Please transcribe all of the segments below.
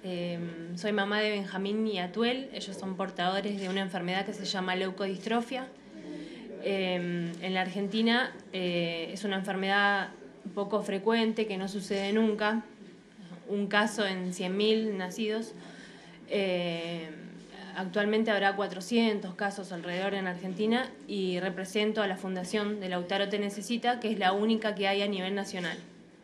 Soy mamá de Benjamín y Atuel. Ellos son portadores de una enfermedad que se llama leucodistrofia. En la Argentina es una enfermedad poco frecuente, que no sucede nunca, un caso en 100.000 nacidos. Actualmente habrá 400 casos alrededor en Argentina y represento a la Fundación de Lautaro Te Necesita, que es la única que hay a nivel nacional.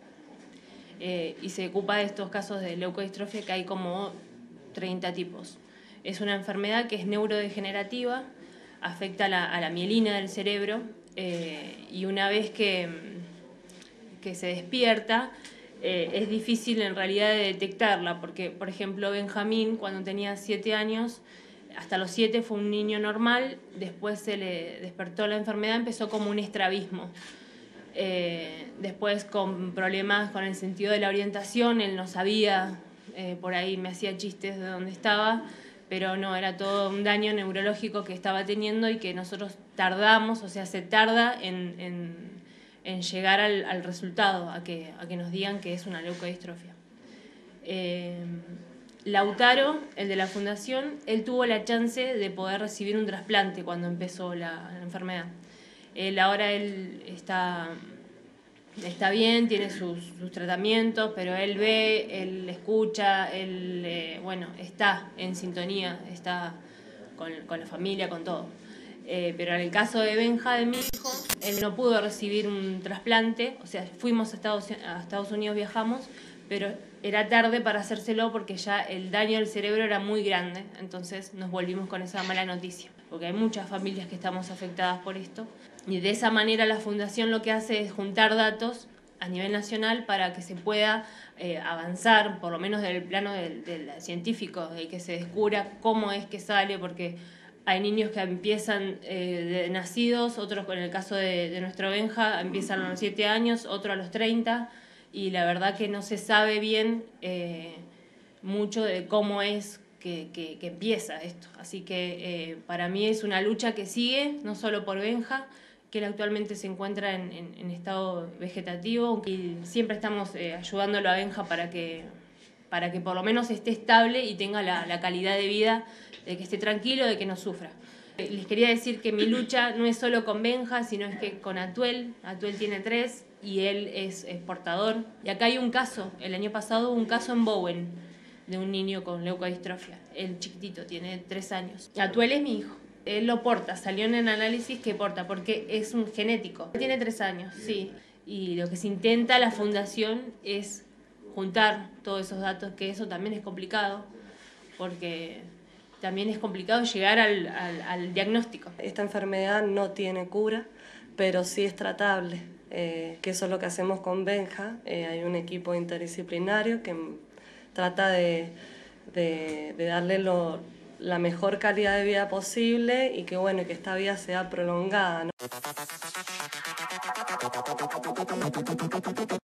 Y se ocupa de estos casos de leucodistrofia, que hay como 30 tipos. Es una enfermedad que es neurodegenerativa, afecta a la mielina del cerebro y una vez que se despierta es difícil en realidad de detectarla, porque por ejemplo Benjamín cuando tenía 7 años, hasta los 7 fue un niño normal, después se le despertó la enfermedad, empezó como un estrabismo. Después con problemas con el sentido de la orientación, él no sabía, por ahí me hacía chistes de dónde estaba, pero no, era todo un daño neurológico que estaba teniendo y que nosotros tardamos, o sea, se tarda en llegar al resultado, a que nos digan que es una leucodistrofia. Lautaro, el de la fundación, él tuvo la chance de poder recibir un trasplante cuando empezó la enfermedad. Ahora él está bien, tiene sus tratamientos, pero él ve, él escucha, él bueno, está en sintonía, está con la familia, con todo. Pero en el caso de Benja, de mi hijo, él no pudo recibir un trasplante, o sea, fuimos a Estados Unidos, viajamos, pero era tarde para hacérselo porque ya el daño del cerebro era muy grande, entonces nos volvimos con esa mala noticia, porque hay muchas familias que estamos afectadas por esto, y de esa manera la Fundación lo que hace es juntar datos a nivel nacional para que se pueda avanzar, por lo menos del plano del científico, de que se descubra cómo es que sale, porque hay niños que empiezan de nacidos, otros, en el caso de nuestro Benja, empiezan a los 7 años, otro a los 30, y la verdad que no se sabe bien mucho de cómo es que empieza esto. Así que para mí es una lucha que sigue, no solo por Benja, que él actualmente se encuentra en estado vegetativo, y siempre estamos ayudándolo a Benja para que por lo menos esté estable y tenga la calidad de vida, de que esté tranquilo, de que no sufra. Les quería decir que mi lucha no es solo con Benja, sino es que con Atuel. Atuel tiene 3 y él es portador. Y acá hay un caso, el año pasado hubo un caso en Bowen, de un niño con leucodistrofia. El chiquitito, tiene 3 años. Atuel es mi hijo. Él lo porta, salió en el análisis que porta, porque es un genético. Tiene 3 años, sí. Y lo que se intenta la fundación es juntar todos esos datos, que eso también es complicado, porque también es complicado llegar al diagnóstico. Esta enfermedad no tiene cura, pero sí es tratable, que eso es lo que hacemos con Benja. Hay un equipo interdisciplinario que trata de darle la mejor calidad de vida posible y que, bueno, que esta vida sea prolongada, ¿no?